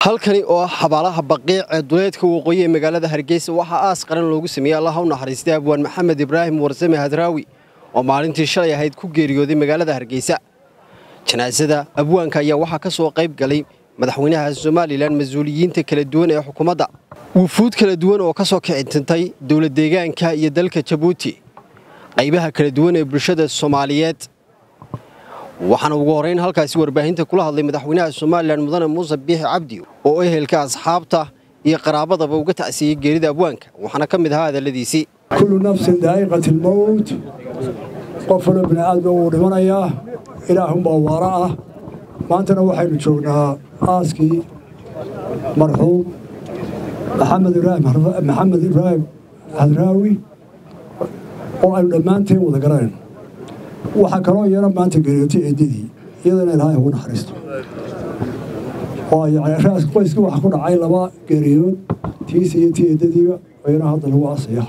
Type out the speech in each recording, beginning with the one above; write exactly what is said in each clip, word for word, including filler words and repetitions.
halkani oo xabaalaha baqiic ee duleedka waqooyi ee magaalada Hargeysa waxa aas qaran loogu sameeyay Allah u naxariistay abwaan Maxamed Ibraahim Warsame Hadraawi oo maalintii shalay ahayd ku geeriyooday magaalada Hargeysa. Janaasada abwaanka ayaa waxa ka soo qayb galay madaxweynaha Soomaaliland mas'uuliyiinta kala duwan ee xukuumadda wufuud kala duwan oo ka soo kicintay dawlad deegaanka iyo dalka Djibouti qaybaha kala duwan ee bulshada Soomaaliyeed. waxaana ugu horeyn halkaasi warbaahinta kula hadlay madaxweynaha Soomaaliland Mudane Muuse Biixi Cabdi oo ehelka asxaabta iyo qaraabadaba uga tacsiyay geerida abwaanka waxaana kamid ahaa hadaladiisi kullu nafsin daa'iqatul mawt qofna ibn aadam uu dhimanaya ilaahum baa wara ah maantana waxaynu joognaa aaskii marxuum Maxamed Ibraahim Maxamed Ibraahim Hadraawi oo ay dhamaanteen wada gareen waxa kale oo yara maanta geeriyotay eedidii iyadana ilaahay ugu naxariisto oo ay raas qoyska waxa ku dhacay laba geeriyood tiisi iyo eedadiiba ayna hadda lagu asayaha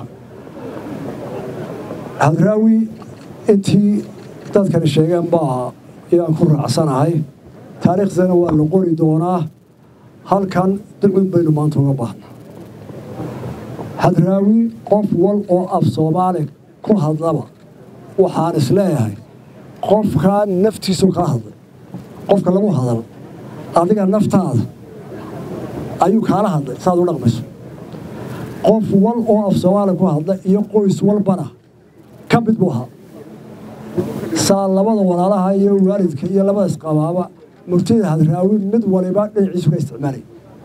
Hadraawi intii dadka sheegeen baa iyaan ku raacsanahay taariikhdana waa la qori doonaa halkan dulcun baynu maanta uga baahnaa Hadraawi qof wal oo af Soomaali ku hadlaba waxaan isleeyahay qofka naftiisu ka hadlay qofka lagu hadal adiga naftaada ayuu kala hadlay saad u dhaqmayso qof wal oo af Soomaali ku hadlay iyo qoys walbana ka mid buu ahaa saa labada walaalaha iyo waalidka iyo labada isqabaaba murtida Hadraawi mid waliba dhinaciisu ka isticmaalay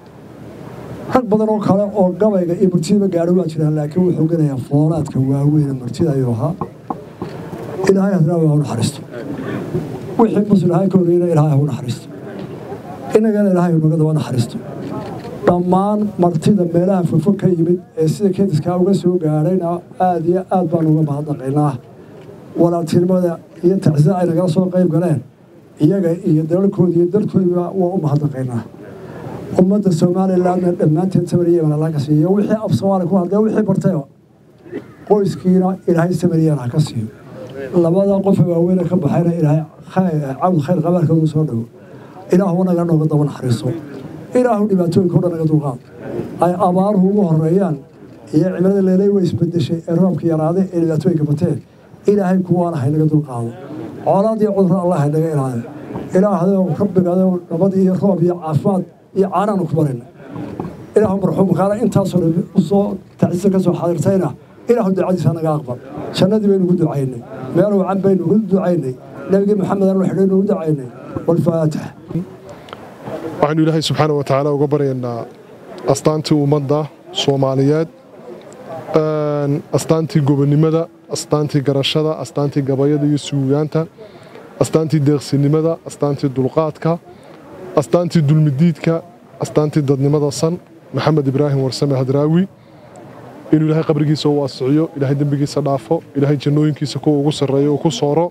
rag badan oo kale oo gabayga iyo murtida gaadho waa jiraan laakiin wuxuu galayaa foolaadka waaweyn murtida ayuu ahaa ilaahay Hadraawi ha u naxariisto wixii muslimaha ka horeeyay ilaahay ha u naxariisto inagana ilaahay uga daba naxariisto dhammaan martida meelaha fofo ka yimid ee sida keediska uga soo gaarayna aad iyo aad baan uga mahadnaqaynaa walaaltinimada iyo tacsiya ay naga soo qayb galeen iyaga iyo dalkooda iyo dalkooda waa u mahadnaqaynaa ummadda Soomaaliland dhamaanteed samariyeen Allah ka siiyo wixii af Soomaali ku hadlay wixii bartay qoyskiina ilaahay samariyeen ha ka siiyo labada qof waaweyn ka baxayna ilaahay khayr caawd khayr qabarkooda soo dhaw ilaahu naga noqdo daba naxariiso ilaahu dhibaatooyinka oo naga dulqaad ay abaaruhu ugu horeeyaan iyo cimilada leelay way isbedeshay ee roobka yaraaday ee dhibaatooyinka bateen ilaahay kuwaana hay naga dulqaado colaad iyo cudur Allah naga ilaaliyo ilaahay rabbigaada nabad iyo roob iyo caafimaad iyo caanaan ku barina ilaahu marxuum kala intaas oo soo tacsiyo ka soo xaadirtayna ilaahu ducadiisa naga aqbal jannadii baynu ku ducaynay meel uu cambaynu ku ducaynay nabiga maxamed aan waxaynu u ducaynay wal faatiha waxaanu ilaahay subxaanahu wa ta'aala uga baryaynaa astaantii ummadda Soomaaliyeed een astaantii gobonimada astaantii garashada astaantii gabayada iyo suugaanta astaantii deeqsinimada astaantii dulqaadka astaantii dulmidiidka astaantii dadnimada san Maxamed Ibraahim Warsame Hadraawi inuu ilaahay qabrigiisa u waasiciyo ilaahay dambigiisa dhaafo ilaahay jannooyinkiisa ku ugu sareeyo ku sooro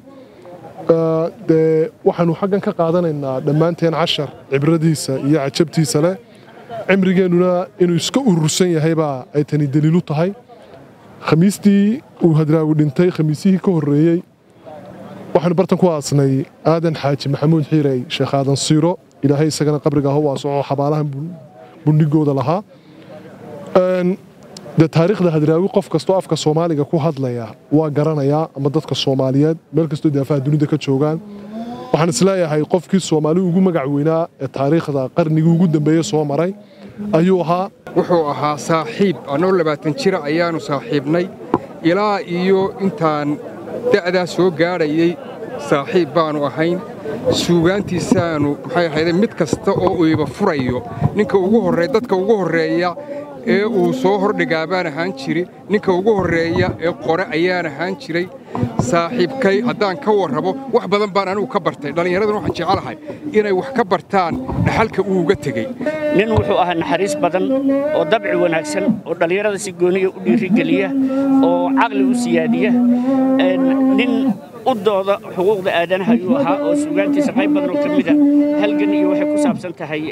ee waxaanu xaqan ka qaadanaynaa dhamaanteen cashar cibradiisa iyo cajabtiisa leh cimrigeenuna inuu iska urursan yahay baa ay tani daliil u tahay khamiistii uu Hadraawi dhintay khamiisihii ka horeeyay waxaanu bartan ku aasnay aadan xaaji maxamuud xiiray sheekh aadan siiro ilaahay isagana qabriga ha waasaco xabaalahan bundhigooda lahaa een da taariikhda Hadraawi qof kasto afka Soomaaliga ku hadlaya waa garanaya ama dadka Soomaaliyeed meel kasto daafaha dunida ka joogan waxaan isleeyahay qofkii Soomaali ugu magac weynaa ee taariikhda qarnigii ugu dambeeyay soo maray ayuu ahaa wuxuu ahaa saaxiib anoo labaatan jir ayaanu saaxiibnay ilaa iyo intaan da'da soo gaarayay saaxiib baanu ahayn suugaantiisaanu maxay ahayd mid kasta oo uu iba furayo ninka ugu horeeya dadka ugu horeeya ee uu soo hordhigaa baan ahaan jiray ninka ugu horeeya ee qore ayaan ahaan jiray saaxiibkay haddaan ka warrabo wax badan baan anigu ka bartay dhallinyaraduna waxaan jecelahay inay wax ka bartaan dhaxalka uu uga tegey nin wuxuu ahaa naxariis badan oo dabci wanaagsan oo dhallinyarada si gooniya u dhiirigeliya oo caqli u siyaadiya nin u dooda xuquuqda aadanaha ayuu ahaa oo suugaantiisa qayb badan oo ka mid ah halgan iyo waxay ku saabsan tahay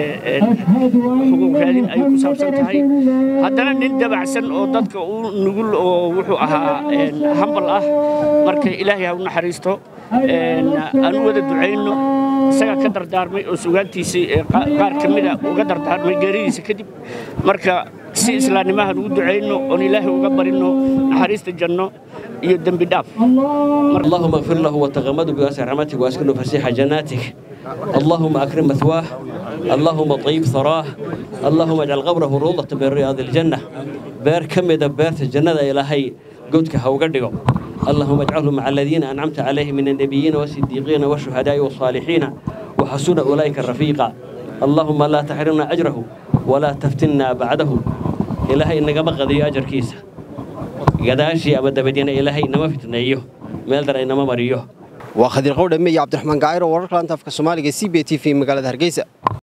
xuquuq raadin ay ku saabsan tahay haddana nin dabacsan oo dadka u nugul oo wuxuu ahaa hambal ah marka ilaahay ha u naxariisto aan wada duceyno isaga ka dardaarmay oo suugaantiisii qaar ka mid ah uga dardaarmay geeridiisa kadib marka si islaamnimaha ugu duceyno oo ilaahay uga barino naxariista janno iyo dambi dhaaf اللهم اغفر له وتغمده بواسع رحمتك واسكنه فسيح جناتك اللهم اكرم مثواه اللهم طيب ثراه اللهم اجعل قبره روضة من رياض الجنة بير كمد بيرت الجنة إلهي قدك هوقدقو اللهم اجعله مع الذين أنعمت عليهم من النبيين والصديقين والشهداء والصالحين وحسن أولئك الرفيقا اللهم لا تحرمنا أجره ولا تفتنا بعده إلهي إنك بغضي أجر كيسة قداشي أبدا بدينا إلهي إنما فتنيه ميل در إنما مريوه وخدير قول دمي عبد الرحمن قاير ورقلان تفك الصومالي سي بي تي في مقالة هرقيسة.